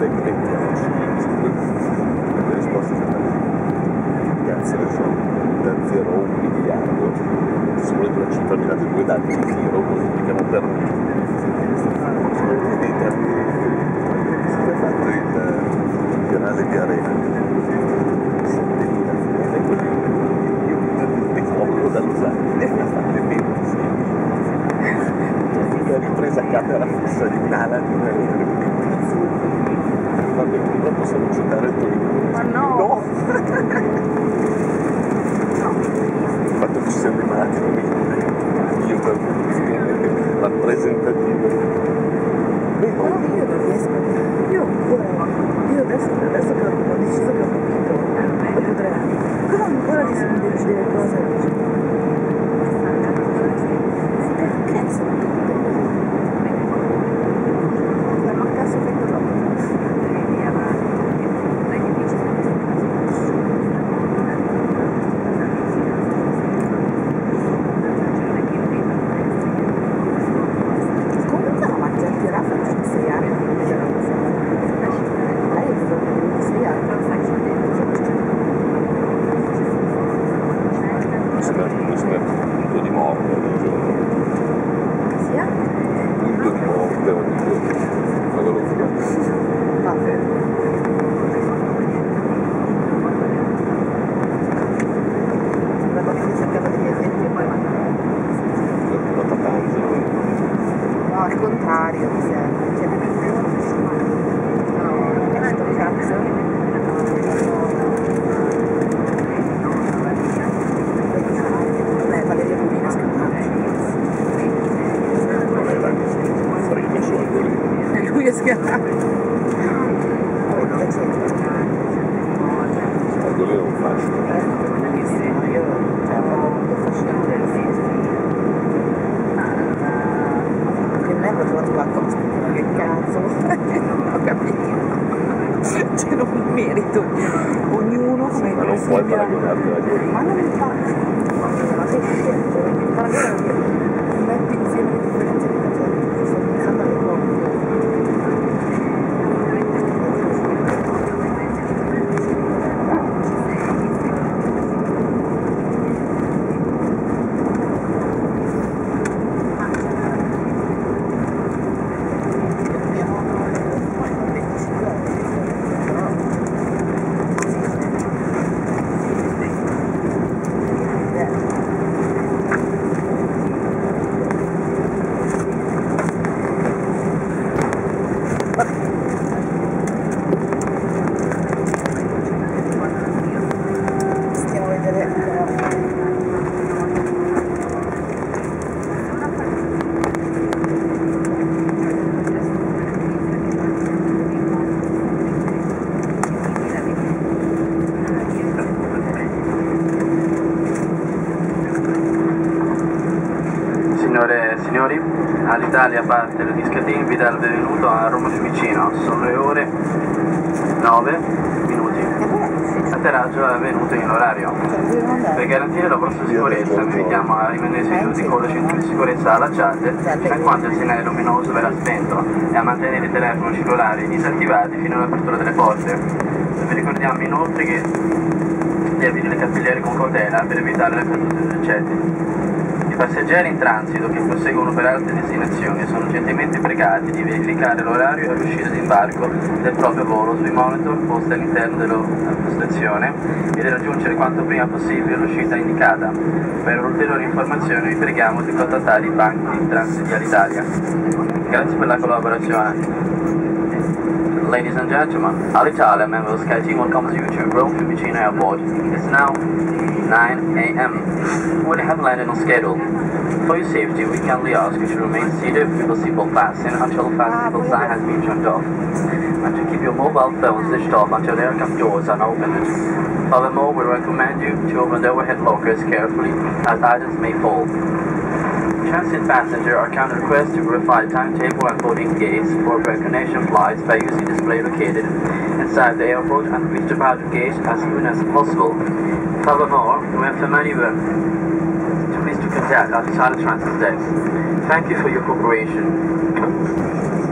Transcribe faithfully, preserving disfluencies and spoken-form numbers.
dai diventiamoci le risposte cazzo ne so da zero a un miliardo se volete una cifra mi date due dati di zero moltiplichiamo per dei termini si è fatto il canale di Arena settemila e così io mi copro dall'usare e fate bene la ripresa a camera fissa di Nala di vabbè, purtroppo sono citare il Torino. Ma no! No! Il fatto che ci siano rimasti io per un rappresentativo. Però io non riesco, io ancora, io adesso, adesso che ho deciso che ho capito, dopo tre anni, però ancora mi sono decidere cose. Perché sono tutte? La mancanza effetto dopo. Al contrario, mi serve, cioè di più, no, è sto cazzo. Beh, Valeria Rubina scappante. Non è la frigo su Angolino. E lui è scappante. Angolino è un fascino. Eh, io è molto affascinante. Ho trovato qualcosa, che cazzo, ho capito, cioè non merito, ognuno come ma non puoi paragonarti alla Gori. Ma non infatti, ma sei scetto, paragonare, metti insieme le differenze di gente, sono pensando alle cose. Signore e signori, all'Italia parte la discatina vi dà il benvenuto a Roma Fiumicino, sono le ore nove minuti. Atterraggio è venuto in orario. Per garantire la vostra sicurezza vi invitiamo a rimanere seduti con le cinture di sicurezza allacciate fino a quando il segnale luminoso verrà spento e a mantenere il telefono cellulare disattivati fino all'apertura delle porte. Vi ricordiamo inoltre che di aprire le capigliere con cautela per evitare le cadute degli oggetti. I passeggeri in transito che proseguono per altre destinazioni sono gentilmente pregati di verificare l'orario e l'uscita di imbarco del proprio volo sui monitor posti all'interno della stazione e di raggiungere quanto prima possibile l'uscita indicata. Per ulteriori informazioni vi preghiamo di contattare i banchi di transito di Alitalia. Grazie per la collaborazione. Ladies and gentlemen, Alitalia member of SkyTeam welcomes you to Rome Fiumicino Airport. It's now nine A M We have landed on schedule. For your safety, we kindly ask you to remain seated with the seatbelt fastened until the fasten sign has been turned off, and to keep your mobile phones switched off until the aircraft doors are opened. Furthermore, we recommend you to open the overhead lockers carefully, as items may fall. Transit passengers are kindly requested to verify the timetable and boarding gates for pre-connection flights by using the display located inside the airport and reach the boarding gate as soon as possible. Furthermore, we inform you to please to contact our Alitalia Transit Desk. Thank you for your cooperation.